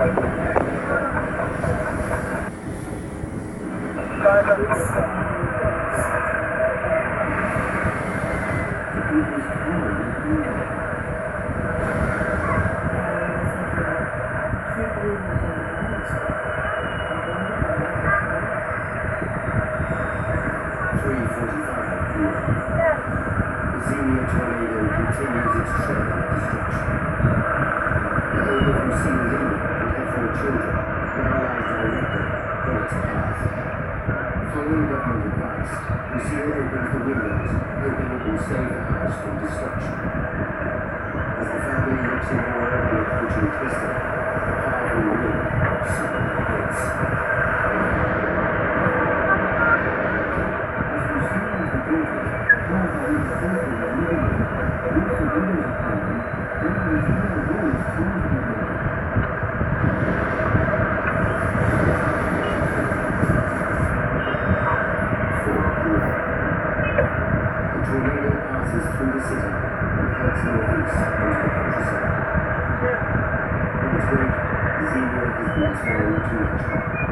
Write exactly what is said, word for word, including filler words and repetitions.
Following government advice, Lucille opens the windows, hoping it will save the house from destruction. As the family looks in horror at the approaching twister, a powerful wind suddenly hits. As Lucille and her daughter drive down the steps of the living room, once the windows are open, then they hear a voice calling to them. Through the city and heads northeast into the countryside. In its wake, Xenia has been turned to legend.